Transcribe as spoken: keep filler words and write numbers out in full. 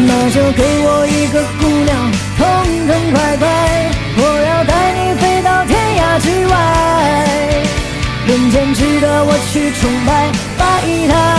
那就给我一个姑娘，痛痛快快，我要带你飞到天涯之外。人间值得我去崇拜，拜他。